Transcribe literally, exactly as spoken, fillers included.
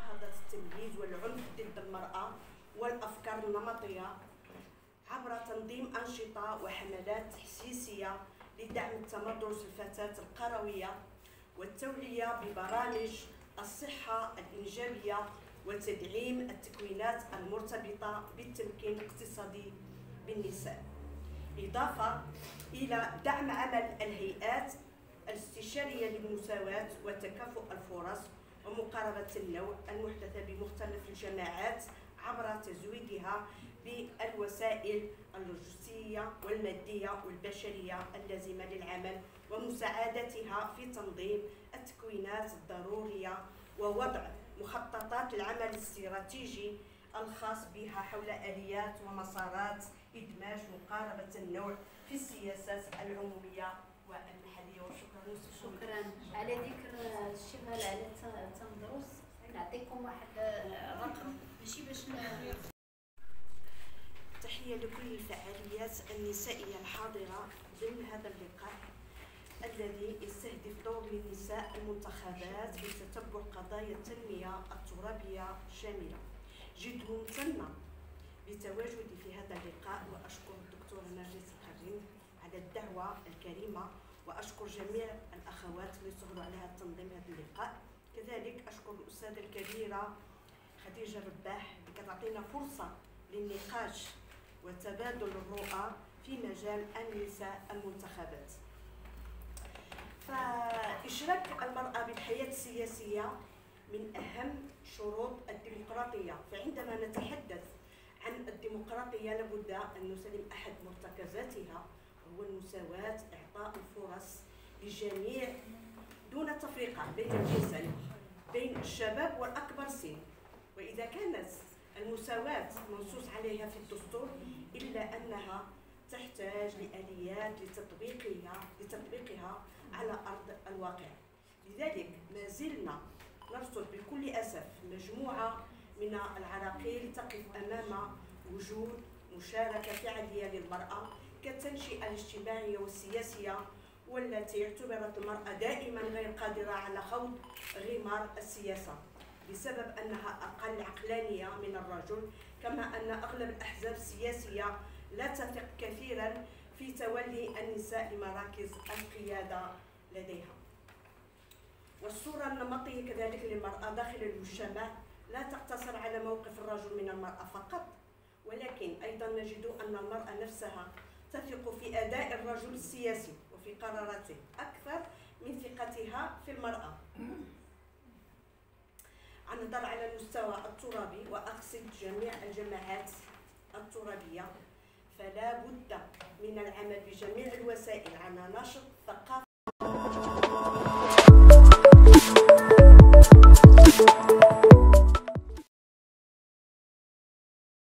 مناهضة التمييز والعنف ضد المرأة والأفكار النمطية عبر تنظيم أنشطة وحملات تحسيسية لدعم التمدرس الفتاة القروية والتوعية ببرامج الصحة الإنجابية وتدعيم التكوينات المرتبطة بالتمكين الاقتصادي بالنساء، إضافة إلى دعم عمل الهيئات الاستشارية للمساواة وتكافؤ الفرص ومقاربة النوع المحدثة بمختلف الجماعات عبر تزويدها بالوسائل اللوجستية والمادية والبشرية اللازمة للعمل ومساعدتها في تنظيم التكوينات الضرورية ووضع مخططات العمل الاستراتيجي الخاص بها حول آليات ومسارات إدماج مقاربة النوع في السياسات العمومية والمحلية. وشكرا. شكرا. على ذكر الشغل على التمدرس نعطيكم واحد الرقم ماشي باش تحية لكل الفعاليات النسائية الحاضرة ضمن هذا اللقاء الذي يستهدف دور للنساء المنتخبات في تتبع قضايا التنمية الترابية الشاملة. جد ممتنة بتواجدي في هذا اللقاء وأشكر الدكتورة نرجس الخريم على الدعوة الكريمة، وأشكر جميع الأخوات اللي سهروا على تنظيم هذا اللقاء. كذلك أشكر الأستاذة الكبيرة خديجة رباح اللي كتعطينا فرصة للنقاش وتبادل الرؤى في مجال النساء المنتخبات. فإشراك المرأة بالحياة السياسية من أهم شروط الديمقراطية، فعندما نتحدث عن الديمقراطية لابد أن نسلم أحد مرتكزاتها وهو المساواة، إعطاء الفرص للجميع دون تفرقة بين الجنسين، بين الشباب والأكبر سن. وإذا كانت المساواة منصوص عليها في الدستور إلا أنها تحتاج لآليات لتطبيقها لتطبيقها على أرض الواقع. لذلك ما زلنا نرصد بكل أسف مجموعة من العراقيل تقف أمام وجود مشاركة فعلية للمرأة كالتنشئة الاجتماعية والسياسية، والتي اعتبرت المرأة دائما غير قادرة على خوض غمار السياسة بسبب أنها أقل عقلانية من الرجل، كما أن أغلب الأحزاب السياسية لا تثق كثيرا في تولي النساء لمراكز القيادة لديها. والصورة النمطية كذلك للمرأة داخل المجتمع لا تقتصر على موقف الرجل من المرأة فقط، ولكن أيضا نجد أن المرأة نفسها تثق في أداء الرجل السياسي وفي قراراته أكثر من ثقتها في المرأة. عن نظر على المستوى الترابي وأقصد جميع الجماعات الترابية، فلا بد من العمل بجميع الوسائل على نشر ثقافة